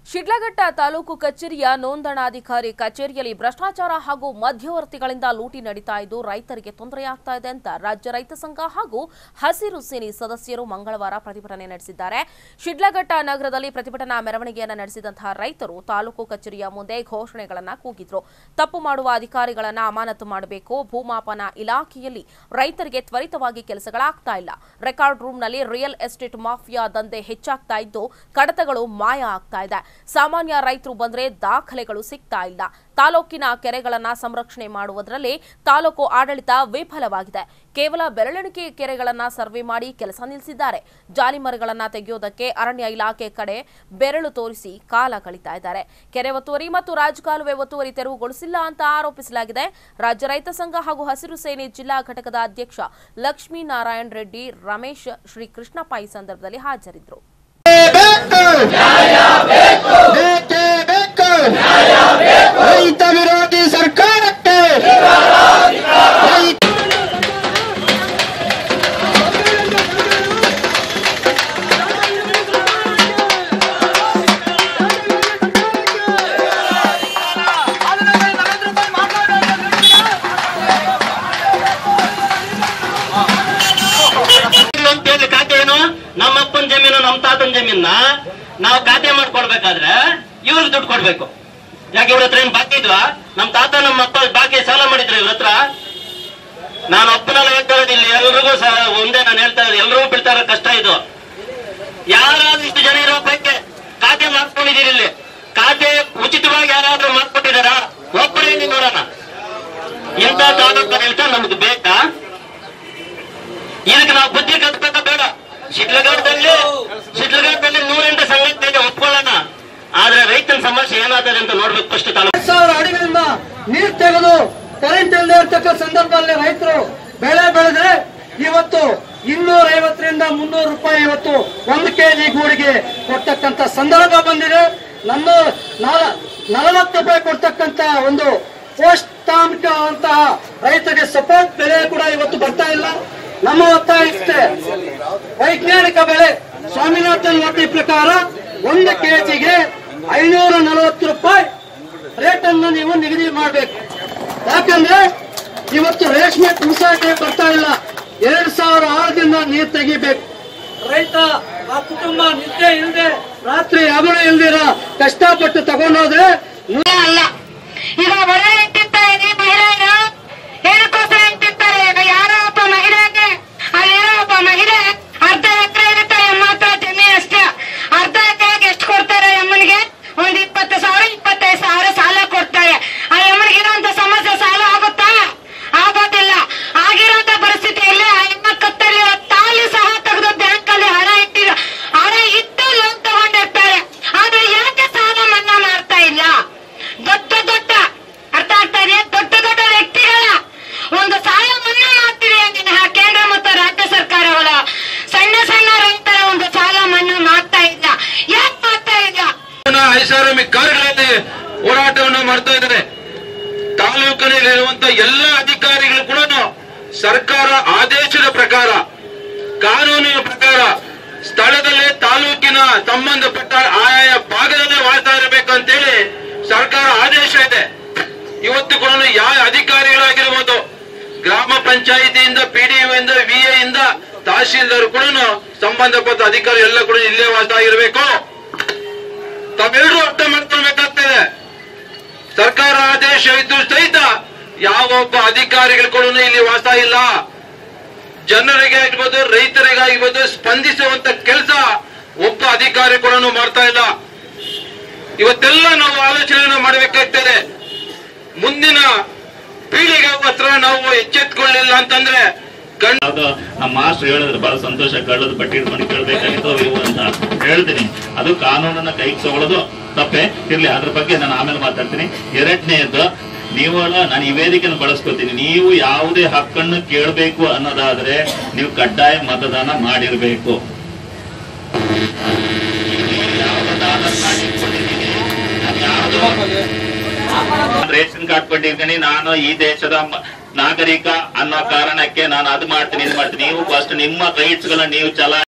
ಶಿಡ್ಲಘಟ್ಟ ತಾಲೂಕು ಕಚೇರಿಯ ನೋಂದಣಾಧಿಕಾರಿ ಕಚೇರಿಯಲ್ಲಿ ಭ್ರಷ್ಟಾಚಾರ ಹಾಗೂ ಮಧ್ಯವರ್ತಿಗಳಿಂದ ಲೂಟಿ ನಡೀತಾ ಇದ್ದು ರೈತರಿಗೆ ತೊಂದರೆಯಾಗ್ತಾ ಇದೆ ಅಂತ ರಾಜ್ಯ ರೈತ ಸಂಘ ಹಾಗೂ ಹಸಿರು ಸೇನೆ ಸದಸ್ಯರು ಮಂಗಳವಾರ ಪ್ರತಿಭಟನೆ ನಡೆಸಿದ್ದಾರೆ. ಶಿಡ್ಲಘಟ್ಟ ನಗರದಲ್ಲಿ ಪ್ರತಿಭಟನಾ ಮೆರವಣಿಗೆಯನ್ನು ನಡೆಸಿದಂತಹ ರೈತರು ತಾಲೂಕು ಕಚೇರಿಯ ಮುಂದೆ ಘೋಷಣೆಗಳನ್ನು ಕೂಗಿದ್ರು. ತಪ್ಪು ಮಾಡುವ ಅಧಿಕಾರಿಗಳನ್ನು ಅಮಾನತು ಮಾಡಬೇಕು, ಭೂಮಾಪನ ಇಲಾಖೆಯಲ್ಲಿ ರೈತರಿಗೆ ತ್ವರಿತವಾಗಿ ಕೆಲಸಗಳಾಗ್ತಾ ಇಲ್ಲ, ರೆಕಾರ್ಡ್ ರೂಮ್ನಲ್ಲಿ ರಿಯಲ್ ಎಸ್ಟೇಟ್ ಮಾಫಿಯಾ ದಂಧೆ ಹೆಚ್ಚಾಗ್ತಾ ಇದ್ದು ಕಡತಗಳು ಮಾಯ ಆಗ್ತಾ ಇದೆ, ಸಾಮಾನ್ಯ ರೈತರು ಬಂದ್ರೆ ದಾಖಲೆಗಳು ಸಿಗ್ತಾ ಇಲ್ಲ, ತಾಲೂಕಿನ ಕೆರೆಗಳನ್ನ ಸಂರಕ್ಷಣೆ ಮಾಡುವುದರಲ್ಲಿ ತಾಲೂಕು ಆಡಳಿತ ವಿಫಲವಾಗಿದೆ, ಕೇವಲ ಬೆರಳೆಣಿಕೆ ಕೆರೆಗಳನ್ನ ಸರ್ವೆ ಮಾಡಿ ಕೆಲಸ ನಿಲ್ಲಿಸಿದ್ದಾರೆ, ಜಾಲಿಮರಗಳನ್ನ ತೆಗೆಯೋದಕ್ಕೆ ಅರಣ್ಯ ಇಲಾಖೆ ಕಡೆ ಬೆರಳು ತೋರಿಸಿ ಕಾಲ ಕಳೀತಾ ಇದ್ದಾರೆ, ಕೆರೆ ಒತ್ತುವರಿ ಮತ್ತು ರಾಜಕಾಲುವೆ ಒತ್ತುವರಿ ತೆರವುಗೊಳಿಸಿಲ್ಲ ಅಂತ ಆರೋಪಿಸಲಾಗಿದೆ. ರಾಜ್ಯ ರೈತ ಸಂಘ ಹಾಗೂ ಹಸಿರು ಸೇನೆ ಜಿಲ್ಲಾ ಘಟಕದ ಅಧ್ಯಕ್ಷ ಲಕ್ಷ್ಮೀನಾರಾಯಣ ರೆಡ್ಡಿ, ರಮೇಶ್, ಶ್ರೀ ಕೃಷ್ಣಪ್ಪ ಈ ಸಂದರ್ಭದಲ್ಲಿ ಹಾಜರಿದ್ದರು. ರೈತ ವಿರೋಧಿ ಸರ್ಕಾರಕ್ಕೆ ನಮ್ಮಪ್ಪನ ಜಮೀನು ನಮ್ಮ ತಾತನ ಜಮೀನ ನಾವು ಖಾತೆ ಮಾಡ್ಕೊಡ್ಬೇಕಾದ್ರೆ ಇವ್ರಿಗೆ ದುಡ್ಡು ಕೊಡ್ಬೇಕು. ಯಾಕೆ ಇವ್ರ ಹತ್ರ ಏನ್ ಬಾಕಿ ಇದ್ವಾ? ನಮ್ ತಾತ ನಮ್ಮ ಅಪ್ಪ ಬಾಕಿ ಸಾಲ ಮಾಡಿದ್ರು ಇವ್ರ ಹತ್ರ. ನಾನು ಅಪ್ಪನೆಲ್ಲ ಹೇಳ್ತಾ ಇರೋದು ಇಲ್ಲಿ ಎಲ್ರಿಗೂ ಒಂದೇ ನಾನು ಹೇಳ್ತಾ ಇರೋದು, ಎಲ್ರಿಗೂ ಬೀಳ್ತಾ ಇರೋ ಕಷ್ಟ ಇದು. ಯಾರಾದ್ರೂ ಇಷ್ಟು ಜನ ಇರೋ ಬಗ್ಗೆ ಖಾತೆ ಮಾಡ್ಕೊಂಡಿದ್ದೀರಿ, ಇಲ್ಲಿ ಖಾತೆ ಉಚಿತವಾಗಿ ಯಾರಾದ್ರೂ ಮಾಡ್ಕೊಟ್ಟಿದಾರ? ಒಬ್ಬರೇ ನೋಡೋಣ. ಇಂಥ ತಾಲೂಕು ಹೇಳ್ತಾ ನಮ್ಗೆ ಬೇಕಾ? ಇದಕ್ಕೆ ನಾವು ಬುದ್ಧಿ ಕಲ್ತ್ಬೇಕ ಬೇಡ? ಶಿಡ್ಲಘಟ್ಟದಲ್ಲಿ 108 ಸಂಘಟನೆ ಒಪ್ಕೊಳ್ಳೋಣ, ಆದ್ರೆ ರೈತನ ಸಮಸ್ಯೆ ಏನಾಗ್ತದೆ ಅಂತ ನೋಡ್ಬೇಕು. ಫಸ್ಟ್ 1000 ಅಡಿಗಳಿಂದ ನೀರು ತೆಗೆದು ಕರೆಂಟ್ ಇಲ್ಲದೆ ಇರ್ತಕ್ಕ ಸಂದರ್ಭದಲ್ಲಿ ರೈತರು ಬೆಳೆ ಬೆಳೆದ್ರೆ ಇವತ್ತು 250ರಿಂದ 300 ರೂಪಾಯಿ ಇವತ್ತು 1 kg ಗೂಡಿಗೆ ಕೊಡ್ತಕ್ಕಂತ ಸಂದರ್ಭ ಬಂದಿದೆ. 40 ರೂಪಾಯಿ ಕೊಡ್ತಕ್ಕಂತ ಒಂದು ಪೋಷಕಾಂಶವಂತಹ ರೈತರಿಗೆ ಸಪೋರ್ಟ್ ಬೆಲೆ ಕೂಡ ಇವತ್ತು ಬರ್ತಾ ಇಲ್ಲ. ನಮ್ಮ ಒತ್ತಾಯ ಇಷ್ಟೇ, ವೈಜ್ಞಾನಿಕ ಬೆಲೆ ಸ್ವಾಮಿನಾಥನ್ ವರದಿ ಪ್ರಕಾರ 1 kgಗೆ 540 ರೂಪಾಯಿ ರೇಟ್ ಅನ್ನು ನೀವು ನಿಗದಿ ಮಾಡಬೇಕು. ಯಾಕಂದ್ರೆ ಇವತ್ತು ರೇಷ್ಮೆ ಪುಸಾಟೆ ಬರ್ತಾ ಇಲ್ಲ. 2006ದಿಂದ ನೀರು ತೆಗಿಬೇಕು. ರೈತ ಆ ಕುಟುಂಬ ನಿದ್ದೆ ಇಲ್ಲದೆ ರಾತ್ರಿ ಹಗಲು ಇಲ್ದಿರ ಕಷ್ಟಪಟ್ಟು ತಗೊಂಡೋದ್ರೆ ಅಲ್ಲ. ಈಗ ಹೊರ ಇಟ್ಟಿರ್ತಾರೆ ಮಹಿಳೆಯರ ಏನಕ್ಕೋಸ್ಕರ ಇಟ್ಟಿರ್ತಾರೆ? ಈಗ ಯಾರೋ ಒಬ್ಬ ಮಹಿಳೆಗೆ ಅಲ್ಲಿರೋ ಒಬ್ಬ ಮಹಿಳೆ ಅರ್ಧ ಎಕರೆ ಇರುತ್ತೆ, ಮಾತ್ರ ಜಮೀನು ಅಷ್ಟೇ. ಅರ್ಧ ಎಕರೆಗೆ ಎಷ್ಟು ಕೊಡ್ತಾರೆ? ಅಮ್ಮನಿಗೆ ಒಂದು 20,000 25,000 ಸಾಲ ಕೊಡ್ತಾರೆ. ಆ ಅಮ್ಮನಿಗೆ ಇರುವಂತ ಸಮಸ್ಯೆ ಸಾಲ ಆಗುತ್ತಾ? ಆಗೋದಿಲ್ಲ. ಆಗಿರುವಂತ ಪರಿಸ್ಥಿತಿಯಲ್ಲಿ ಆ ಅಮ್ಮ ಕತ್ತಲ್ಲಿ ತಾಳಿ ಸಹ ತೆಗೆದು ಬ್ಯಾಂಕ್ ಅಲ್ಲಿ ಹಣ ಇಟ್ಟಿರೋ ಹಣ ಇಟ್ಟು ಲೋನ್ ತಗೊಂಡಿರ್ತಾರೆ. ಆದ್ರೆ ಯಾಕೆ ಸಾಲ ಮನ್ನಾ ಮಾಡ್ತಾ ಇಲ್ಲ? ದೊಡ್ಡ ಅರ್ಥ ಆಗ್ತಾ ಇದೆ, ದೊಡ್ಡ ವ್ಯಕ್ತಿಗಳ ಒಂದು ಸಾಲ ಮನ್ನಾ ಮಾಡ್ತೀವಿ ಕೇಂದ್ರ ಮತ್ತು ರಾಜ್ಯ ಸರ್ಕಾರಗಳ ಸಣ್ಣ ರೈತರ ಒಂದು ಸಾಲ ಮನ್ನಾ ಮಾಡ್ತಾ ಇಲ್ಲ. ಯಾಕೆ ಮಾಡ್ತಾ ಇಲ್ಲ? ಐಷಾರಾಮಿ ಕಾರುಗಳಲ್ಲಿ ಹೋರಾಟವನ್ನು ಮಾಡ್ತಾ ಇದ್ದಾರೆ. ತಾಲೂಕಿನಲ್ಲಿರುವಂತ ಎಲ್ಲ ಅಧಿಕಾರಿಗಳು ಕೂಡ ಸರ್ಕಾರ ಆದೇಶದ ಪ್ರಕಾರ, ಕಾನೂನಿನ ಪ್ರಕಾರ ಸ್ಥಳದಲ್ಲೇ ತಾಲೂಕಿನ ಸಂಬಂಧಪಟ್ಟ ಆಯಾಯ ಭಾಗದಲ್ಲೇ ವಾಳ್ತಾ ಇರಬೇಕಂತೇಳಿ ಸರ್ಕಾರ ಆದೇಶ ಇದೆ. ಇವತ್ತು ಕೂಡ ಯಾವ ಅಧಿಕಾರಿಗಳಾಗಿರ್ಬೋದು, ಗ್ರಾಮ ಪಂಚಾಯಿತಿಯಿಂದ, PDO ಇಂದ, VA ಇಂದ, ತಹಶೀಲ್ದಾರ್ ಕೂಡ ಸಂಬಂಧಪಟ್ಟ ಅಧಿಕಾರಿ ಎಲ್ಲ ಕೂಡ ಇಲ್ಲೇ ವಾಸ ಇರಬೇಕು. ತಾವೆಲ್ಲರೂ ಅರ್ಥ ಮಾಡ್ಕೊಳ್ಬೇಕಾಗ್ತದೆ. ಸರ್ಕಾರ ಆದೇಶ ಇದ್ದು ಸಹಿತ ಯಾವೊಬ್ಬ ಅಧಿಕಾರಿಗಳು ಕೂಡ ಇಲ್ಲಿ ವಾಸ ಇಲ್ಲ. ಜನರಿಗೆ ಆಗಿರ್ಬೋದು, ರೈತರಿಗಾಗಿರ್ಬೋದು ಸ್ಪಂದಿಸುವಂತ ಕೆಲಸ ಒಬ್ಬ ಅಧಿಕಾರಿ ಕೂಡ ಮಾಡ್ತಾ ಇಲ್ಲ. ಇವತ್ತೆಲ್ಲ ನಾವು ಆಲೋಚನೆ ಮಾಡಬೇಕಾಗ್ತದೆ. ಮುಂದಿನ ಪೀಳಿಗೆ ಹತ್ರ ನಾವು ಎಚ್ಚೆತ್ಕೊಳ್ಳಿಲ್ಲ ಅಂತಂದ್ರೆ ನಮ್ಮ ಮಾಸ್ಟರ್ ಹೇಳಿದ್ರೆ ಬಹಳ ಸಂತೋಷ, ಕಳ್ಳದ ಬಟ್ಟೆ ಇಟ್ಕೊಂಡು ಕೇಳ್ಬೇಕಾಗಿತ್ತು ಅಂತ ಹೇಳ್ತೀನಿ. ಅದು ಕಾನೂನನ್ನ ಕೈಗೆ ತಗೊಳ್ಳೋದು ತಪ್ಪೇ ಇರ್ಲಿ, ಅದ್ರ ಬಗ್ಗೆ ನಾನು ಆಮೇಲೆ ಮಾತಾಡ್ತೀನಿ. ಎರಡನೇದು, ನೀವು ನಾನು ಈ ವೇದಿಕೆಯನ್ನು ಬಳಸ್ಕೊತೀನಿ, ನೀವು ಯಾವುದೇ ಹಕ್ಕನ್ನು ಕೇಳಬೇಕು ಅನ್ನೋದಾದ್ರೆ ನೀವು ಕಡ್ಡಾಯ ಮತದಾನ ಮಾಡಿರ್ಬೇಕು. ರೇಷನ್ ಕಾರ್ಡ್ ಕೊಟ್ಟಿದ್ದೀನಿ, ನಾನು ಈ ದೇಶದ ನಾಗರಿಕ ಅನ್ನೋ ಕಾರಣಕ್ಕೆ ನಾನು ಅದು ಮಾಡ್ತೀನಿ, ಇದು ಮಾಡ್ತೀನಿ. ನೀವು ಫಸ್ಟ್ ನಿಮ್ಮ ರೈಟ್ಸ್ ಗಳನ್ನ ನೀವು